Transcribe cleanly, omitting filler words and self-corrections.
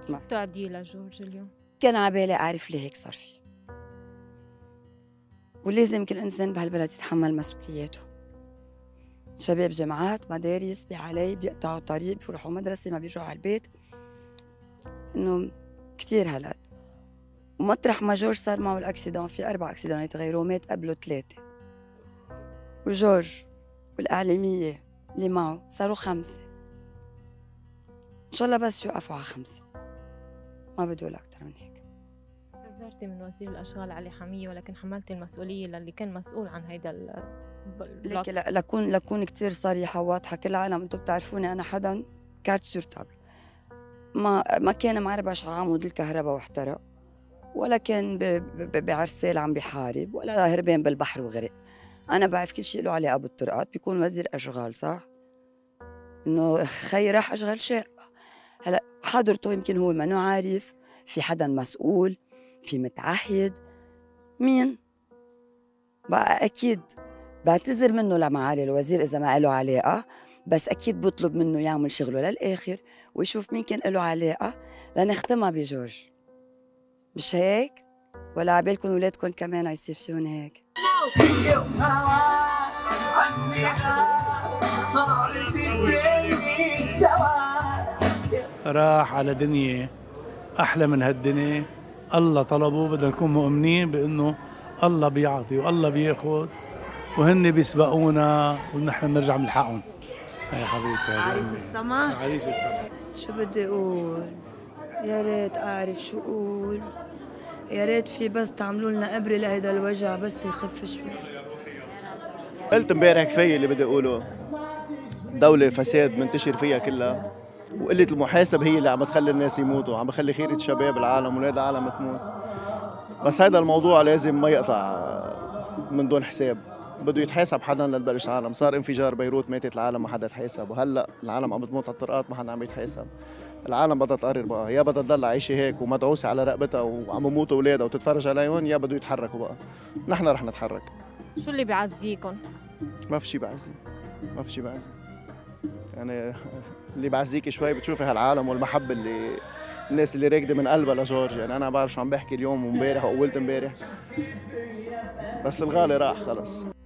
شو بتعدي لجورج اليوم؟ كان عبالي أعرف ليه هيك صار فيه، ولازم كل إنسان بهالبلد يتحمل مسؤولياته. شباب جامعات مدارس بحالي بيقطعوا طريق بيروحوا مدرسة ما بيرجعوا على البيت، إنه كتير هالقد. ومطرح ما جورج صار معه الأكسيدون في 4 أكسيدونات غيره مات قبله 3، وجورج والإعلامية اللي معه صاروا 5. إن شاء الله بس يوقفوا على 5، ما بدو أكتر من هيك. اعتذرتي من وزير الأشغال علي حمية ولكن حملتي المسؤولية للي كان مسؤول عن هيدا ليك لكون كتير صريحة وواضحة، كل العالم انتم بتعرفوني أنا حدا كارت سورتابل، ما كان معربش على عمود الكهرباء واحترق، ولا كان بعرسال عم بحارب، ولا هربان بالبحر وغرق. أنا بعرف كل شيء له علاقة بالطرقات، بيكون وزير أشغال صح؟ إنه خي راح أشغل شيء. هلا حضرته يمكن هو ما عارف، في حدا مسؤول، في متعهد، مين؟ بقى أكيد بعتذر منه لمعالي الوزير إذا ما له علاقة، بس أكيد بطلب منه يعمل شغله للآخر ويشوف مين كان له علاقة لنختمها بجورج. مش هيك؟ ولا عبالكم ولادكم كمان يصير هيك؟ راح على دنيا أحلى من هالدنيا. الله طلبه، بدنا نكون مؤمنين بأنه الله بيعطي والله بياخد، وهن بيسبقونا ونحن بنرجع بنلحقهم. يا حبيبتي عريس السما، عريس السما. شو بدي أقول؟ يا ريت أعرف شو أقول، يا ريت في بس تعملوا لنا إبرة لهيدا الوجع بس يخف شوي. قلت امبارح كفاية اللي بدي أقوله. دولة فساد منتشر فيها كلها، وقلة المحاسبة هي اللي عم تخلي الناس يموتوا، عم بخلي خيرة شباب العالم ولاد العالم تموت. بس هذا الموضوع لازم ما يقطع من دون حساب، بده يتحاسب حدا لتبلش العالم. صار انفجار بيروت ماتت العالم ما حدا تحاسب، وهلا العالم عم بتموت على الطرقات ما حدا عم يتحاسب. العالم بدها تقرر بقى، يا بدها تضل عايشه هيك ومدعوسه على رقبتها وعم يموتوا اولادها وتتفرج عليهم، يا بده يتحركوا بقى. نحن رح نتحرك. شو اللي بيعزيكم؟ ما في شيء بعزي، ما في شيء بعزي. يعني اللي بعزيكي شوي بتشوفي هالعالم والمحبه اللي الناس اللي راكده من قلبها لجورج. يعني انا بعرف شو عم بحكي اليوم وامبارح وقولت امبارح، بس الغالي راح خلص.